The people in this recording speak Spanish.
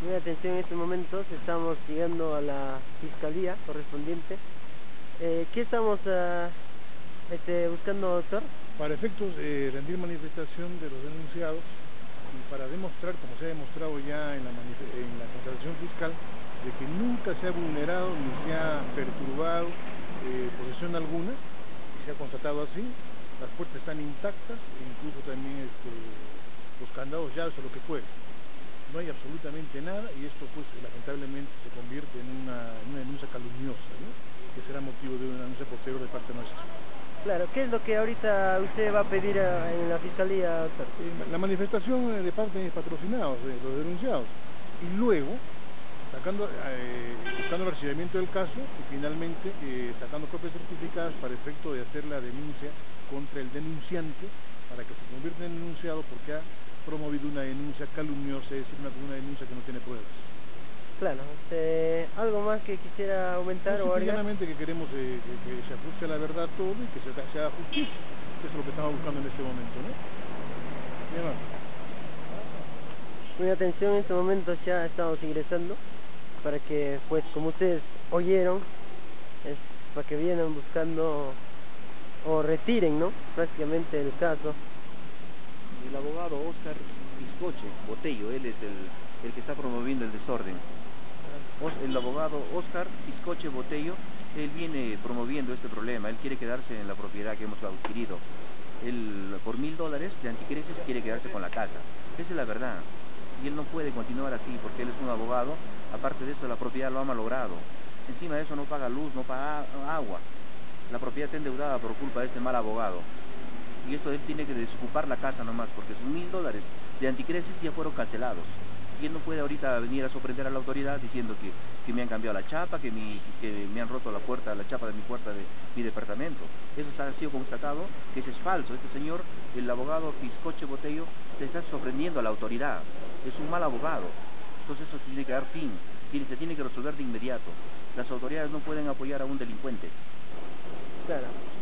Muy atención, en estos momentos estamos llegando a la fiscalía correspondiente. ¿Qué estamos buscando, doctor? Para efectos de rendir manifestación de los denunciados y para demostrar, como se ha demostrado ya en la constatación fiscal, de que nunca se ha vulnerado ni se ha perturbado posesión alguna, y se ha constatado así. Las puertas están intactas e incluso también los candados, llaves o lo que fuere. No hay absolutamente nada y esto pues lamentablemente se convierte en una denuncia calumniosa, ¿no? Que será motivo de una denuncia posterior de parte nuestra. Claro, ¿qué es lo que ahorita usted va a pedir en la fiscalía, doctor? La manifestación de parte de mis patrocinados, de los denunciados, y luego buscando el archivamiento del caso y finalmente sacando copias certificadas para efecto de hacer la denuncia contra el denunciante para que se convierta en denunciado porque ha promovido una denuncia calumniosa, es decir, una denuncia que no tiene pruebas. Claro, ¿algo más que quisiera aumentar o agregar? Simplemente que queremos que se ajuste a la verdad todo y que se haga justicia, que es lo que estamos buscando en este momento, ¿no? Bien, hermano. Muy atención, en estos momentos ya estamos ingresando para que, pues, como ustedes oyeron, es para que vienen buscando o retiren, ¿no?, prácticamente el caso. El abogado Oscar Piscoche Botello, él es el que está promoviendo el desorden. El abogado Oscar Piscoche Botello, él viene promoviendo este problema, él quiere quedarse en la propiedad que hemos adquirido. Él, por $1000 de anticresis, quiere quedarse con la casa. Esa es la verdad. Y él no puede continuar así porque él es un abogado. Aparte de eso, la propiedad lo ha malogrado. Encima de eso no paga luz, no paga agua. La propiedad está endeudada por culpa de este mal abogado. Y esto él tiene que desocupar la casa nomás, porque sus $1000 de anticresis ya fueron cancelados. Y él no puede ahorita venir a sorprender a la autoridad diciendo que me han cambiado la chapa, que me han roto la chapa de mi puerta de mi departamento. Eso ha sido constatado, que eso es falso. Este señor, el abogado Piscoche Botello, se está sorprendiendo a la autoridad. Es un mal abogado. Entonces eso tiene que dar fin, se tiene que resolver de inmediato. Las autoridades no pueden apoyar a un delincuente. Claro.